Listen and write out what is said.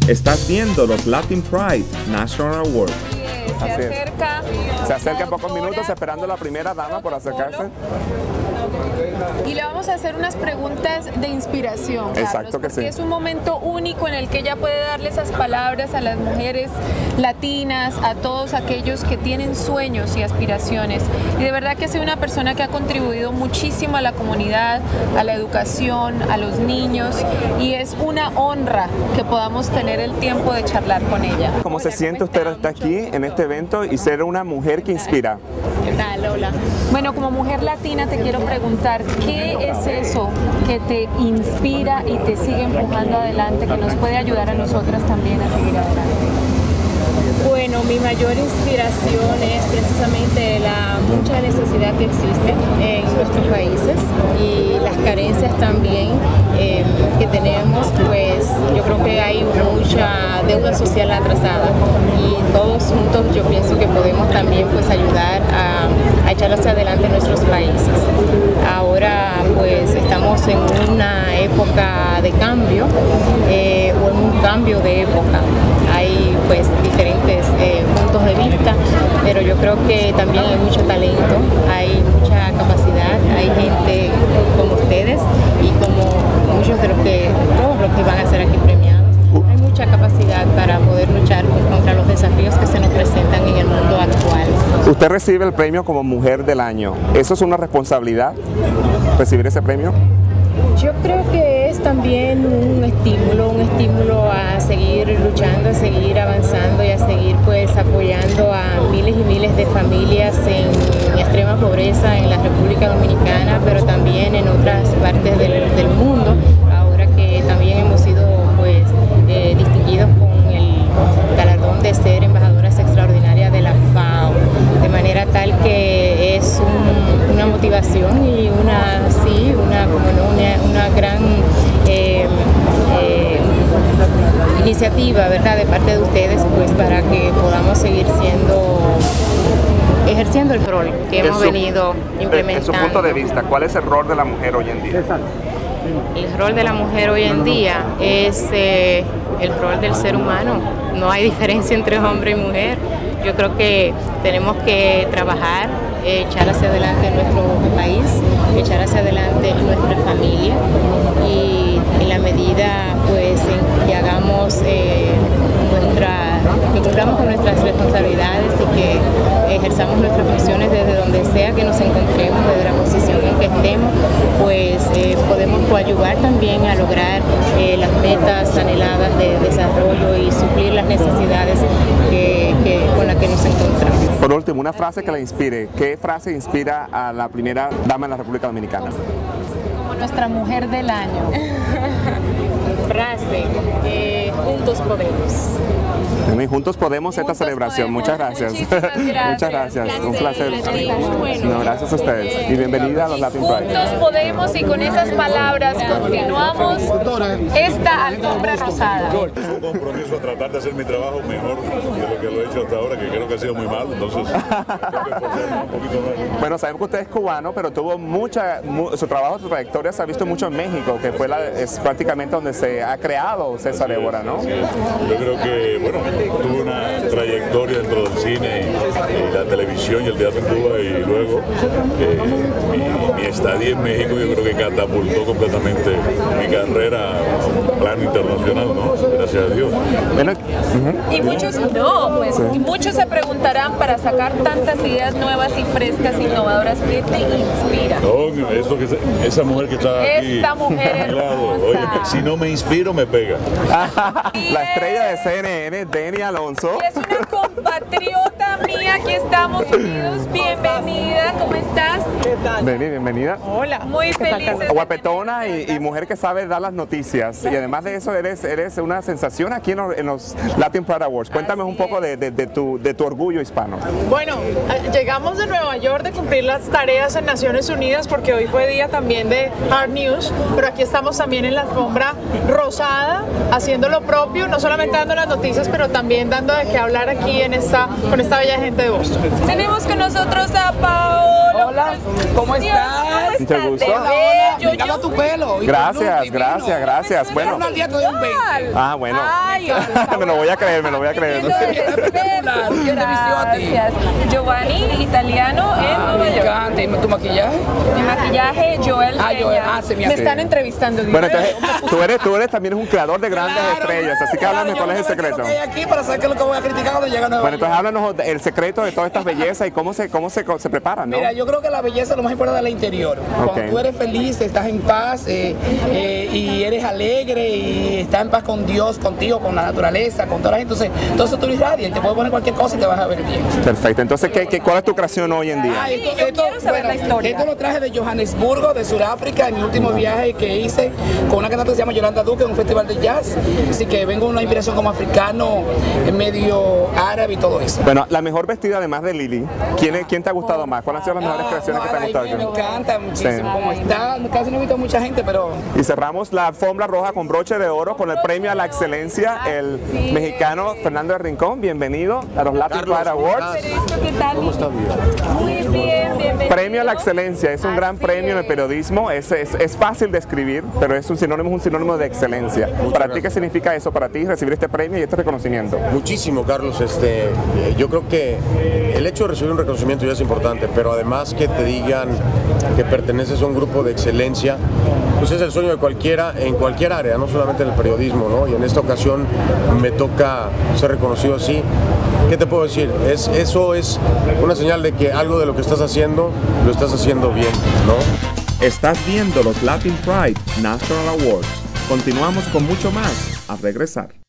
Estás viendo los Latin Pride National Awards. Se acerca en pocos minutos esperando la primera dama por acercarse. Y le vamos a hacer unas preguntas de inspiración, Carlos, exacto que sí. Es un momento único en el que ella puede darle esas palabras a las mujeres latinas, a todos aquellos que tienen sueños y aspiraciones. Y de verdad que ha sido una persona que ha contribuido muchísimo a la comunidad, a la educación, a los niños, y es una honra que podamos tener el tiempo de charlar con ella. ¿Cómo se siente usted estar aquí en este evento y ser una mujer que inspira? ¿Qué tal, Lola? Bueno, como mujer latina te quiero preguntar, ¿qué es eso que te inspira y te sigue empujando adelante, que nos puede ayudar a nosotras también a seguir adelante? Bueno, mi mayor inspiración es precisamente la mucha necesidad que existe en nuestros países y las carencias también que tenemos, pues yo creo que hay mucha deuda social atrasada y todos juntos yo pienso que podemos también pues ayudar a echar hacia adelante nuestros países. Ahora pues estamos en una época de cambio o en un cambio de época. Hay pues diferentes puntos de vista, pero yo creo que también hay mucho talento, hay mucha capacidad, hay gente como ustedes y como muchos de todos los que van a ser aquí premiados. Hay mucha capacidad para poder luchar contra los desafíos que se nos presentan en el mundo actual. Usted recibe el premio como Mujer del Año. ¿Eso es una responsabilidad, recibir ese premio? Yo creo que es también un estímulo a seguir luchando, a seguir avanzando y a seguir pues apoyando a miles y miles de familias en extrema pobreza en la República Dominicana, pero también en otras partes del mundo, ahora que también hemos sido pues distinguidos con el galardón de ser embajadoras extraordinarias de la FAO, de manera tal que es una motivación y una gran iniciativa, ¿verdad?, de parte de ustedes, pues para que podamos seguir ejerciendo el rol que hemos venido implementando. En su punto de vista, ¿cuál es el rol de la mujer hoy en día? El rol de la mujer hoy en día es el rol del ser humano. No hay diferencia entre hombre y mujer. Yo creo que tenemos que trabajar, echar hacia adelante nuestro país, echar hacia adelante nuestra familia y en la medida pues en que hagamos que cumplamos con nuestras responsabilidades y que ejerzamos nuestras funciones desde donde sea que nos encontremos, desde la posición en que estemos, pues podemos coadyuvar también a lograr las metas anheladas de desarrollo y suplir las necesidades con las que nos encontramos. Por último, una frase que la inspire. ¿Qué frase inspira a la primera dama de la República Dominicana? Como nuestra mujer del año. Frase, juntos podemos. Y juntos podemos esta celebración. Muchas gracias. Muchas gracias. Un placer. No, gracias a ustedes. Y bienvenida a los Latin Pride. Juntos podemos, y con esas palabras continuamos esta alfombra rosada. Un compromiso a tratar de hacer mi trabajo mejor de lo que lo he hecho hasta ahora, que creo que ha sido muy mal. Entonces, tengo que esforzarme un poquito más. Bueno, sabemos que usted es cubano, pero tuvo su trabajo, su trayectoria se ha visto mucho en México, que es prácticamente donde se ha creado César Évora, ¿no? Yo creo que, bueno, tuve una trayectoria dentro del cine y la televisión y el teatro en Cuba, y luego mi estadía en México yo creo que catapultó completamente mi carrera a un plano internacional, ¿no? Gracias a Dios. Bueno, y muchos se preguntarán, para sacar tantas ideas nuevas y frescas, innovadoras, ¿qué te inspira? No, esa mujer que está aquí. Esta mujer hermosa. Claro, oye, si no me inspiro, me pega. La estrella de CNN, Deni Alonso. Y es una compatriota mía aquí en Estados Unidos. Bienvenida, ¿cómo estás? ¿Qué tal? Deni, bienvenida. Hola. Muy feliz. Guapetona y mujer que sabe dar las noticias. Y además de eso, eres una sensación aquí en los Latin Pride Awards. Cuéntame un poco de tu orgullo hispano. Bueno, llegamos de Nueva York de cumplir las tareas en Naciones Unidas, porque hoy fue día también de Hard News, pero aquí estamos también en la alfombra rosada, haciendo lo propio. propio, no solamente dando las noticias, pero también dando de qué hablar aquí con esta bella gente de Boston. Tenemos con nosotros a Paolo. Hola, ¿cómo estás? Mucho gusto. Me encanta tu pelo. Gracias, gracias, gracias. Bueno. Ah, bueno. Ay, me lo voy a creer, me lo voy a creer. Gracias. Giovanni, italiano en Nueva York. Me encanta. ¿Y tu maquillaje? Mi maquillaje, Joel. Joel. Se Me están entrevistando. Bueno, entonces, tú eres también un creador de grandes estrellas, así que háblame cuál es el secreto. Aquí para saber qué es lo que voy a criticar cuando llegue a Nueva Bueno, York. entonces háblanos el secreto de todas estas bellezas y cómo se preparan, ¿no? Mira, yo creo que la belleza es lo más importante del interior. Cuando tú eres feliz, estás en paz y eres alegre y estás en paz con Dios, contigo, con la naturaleza, con toda la gente. Entonces tú irradias y te puedes poner cualquier cosa y te vas a ver bien. Perfecto. Entonces, ¿cuál es tu creación hoy en día? quiero saber la historia. Esto lo traje de Johannesburgo, de Sudáfrica, en mi último viaje que hice con una cantante que se llama Yolanda Duque en un festival de jazz. Así que vengo con una inspiración como africano, medio árabe y todo eso. Bueno, la mejor vestida además de Lili, ¿quién te ha gustado más? ¿Cuáles han sido las mejores creaciones que te han gustado? Me encanta muchísimo cómo está. Casi no he visto mucha gente, pero... Y cerramos la alfombra roja con broche de oro con el premio a la excelencia, el mexicano Fernando del Rincon. Bienvenido a los Latin Pride Awards. ¿Qué tal? ¿Cómo está vida? Muy bien, bienvenido. Premio a la excelencia, es un gran premio en el periodismo, es fácil de escribir, pero es un sinónimo de excelencia. ¿Para ti qué significa eso? Para ti recibir este premio y este reconocimiento. Muchísimo, Carlos. Yo creo que el hecho de recibir un reconocimiento ya es importante, pero además que te digan que perteneces a un grupo de excelencia, pues es el sueño de cualquiera, en cualquier área, no solamente en el periodismo, ¿no? Y en esta ocasión me toca ser reconocido así. ¿Qué te puedo decir? Eso es una señal de que algo de lo que estás haciendo, lo estás haciendo bien, ¿no? Estás viendo los Latin Pride National Awards. Continuamos con mucho más al regresar.